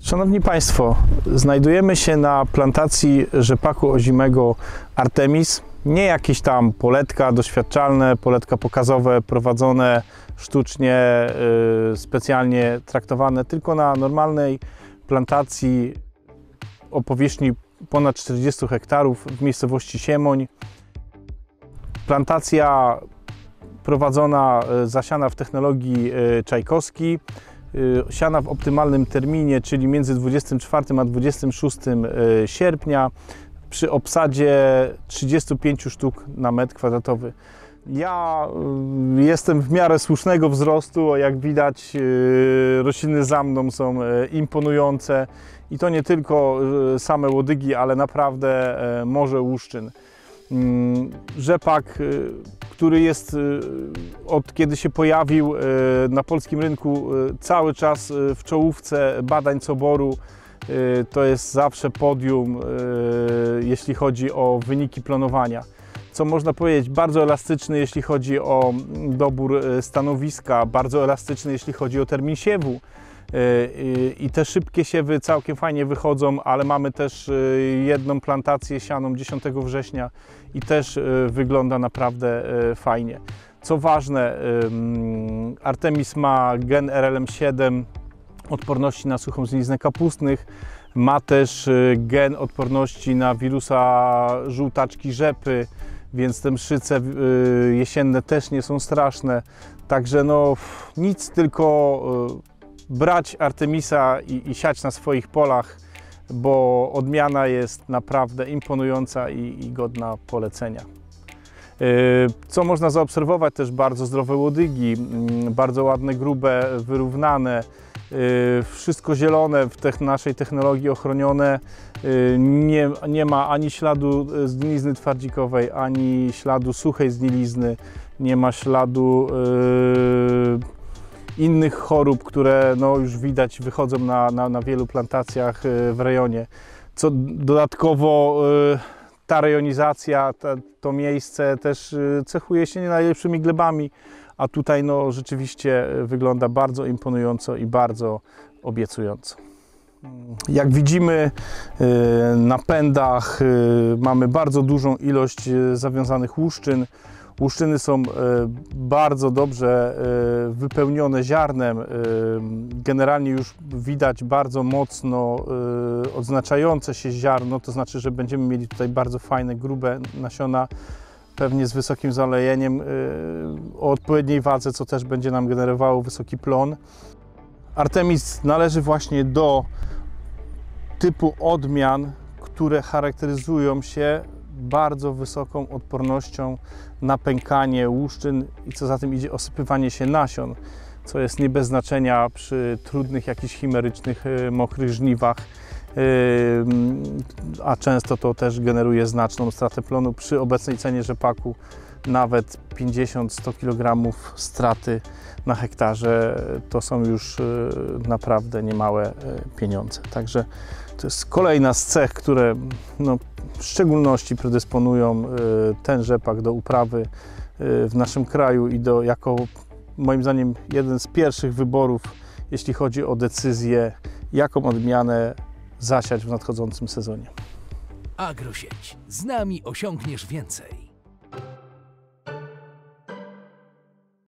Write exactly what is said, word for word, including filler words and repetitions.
Szanowni Państwo, znajdujemy się na plantacji rzepaku ozimego Artemis. Nie jakieś tam poletka doświadczalne, poletka pokazowe prowadzone sztucznie, yy, specjalnie traktowane, tylko na normalnej plantacji o powierzchni ponad czterdziestu hektarów w miejscowości Siemoń. Plantacja prowadzona, zasiana w technologii Czajkowski, siana w optymalnym terminie, czyli między dwudziestym czwartym a dwudziestym szóstym sierpnia przy obsadzie trzydziestu pięciu sztuk na metr kwadratowy. Ja jestem w miarę słusznego wzrostu, jak widać rośliny za mną są imponujące i to nie tylko same łodygi, ale naprawdę morze łuszczyn. Rzepak, który jest od kiedy się pojawił na polskim rynku cały czas w czołówce badań Coboru, to jest zawsze podium, jeśli chodzi o wyniki planowania. Co można powiedzieć, bardzo elastyczny, jeśli chodzi o dobór stanowiska, bardzo elastyczny, jeśli chodzi o termin siewu. I te szybkie siewy całkiem fajnie wychodzą, ale mamy też jedną plantację sianą dziesiątego września i też wygląda naprawdę fajnie. Co ważne, Artemis ma gen R L M siedem odporności na suchą zniznę kapustnych, ma też gen odporności na wirusa żółtaczki rzepy, więc te mszyce jesienne też nie są straszne. Także no nic, tylko brać Artemisa i, i siać na swoich polach, bo odmiana jest naprawdę imponująca i, i godna polecenia. Co można zaobserwować? Też bardzo zdrowe łodygi, bardzo ładne, grube, wyrównane, wszystko zielone, w te, naszej technologii ochronione. Nie, nie ma ani śladu zgnilizny twardzikowej, ani śladu suchej zgnilizny, nie ma śladu yy, innych chorób, które no, już widać wychodzą na, na, na wielu plantacjach w rejonie. Co dodatkowo ta rejonizacja, ta, to miejsce też cechuje się nie najlepszymi glebami, a tutaj no, rzeczywiście wygląda bardzo imponująco i bardzo obiecująco. Jak widzimy, na pędach mamy bardzo dużą ilość zawiązanych łuszczyn. Łuszczyny są bardzo dobrze wypełnione ziarnem. Generalnie już widać bardzo mocno odznaczające się ziarno, to znaczy, że będziemy mieli tutaj bardzo fajne, grube nasiona, pewnie z wysokim zalejeniem, o odpowiedniej wadze, co też będzie nam generowało wysoki plon. Artemis należy właśnie do typu odmian, które charakteryzują się bardzo wysoką odpornością na pękanie łuszczyn i co za tym idzie osypywanie się nasion, co jest nie bez znaczenia przy trudnych, jakichś chimerycznych, mokrych żniwach, a często to też generuje znaczną stratę plonu. Przy obecnej cenie rzepaku nawet pięćdziesiąt do stu kilogramów straty na hektarze to są już naprawdę niemałe pieniądze. Także to jest kolejna z cech, które no, w szczególności predysponują ten rzepak do uprawy w naszym kraju i do, jako moim zdaniem, jeden z pierwszych wyborów, jeśli chodzi o decyzję, jaką odmianę zasiać w nadchodzącym sezonie. Agrosieć. Z nami osiągniesz więcej.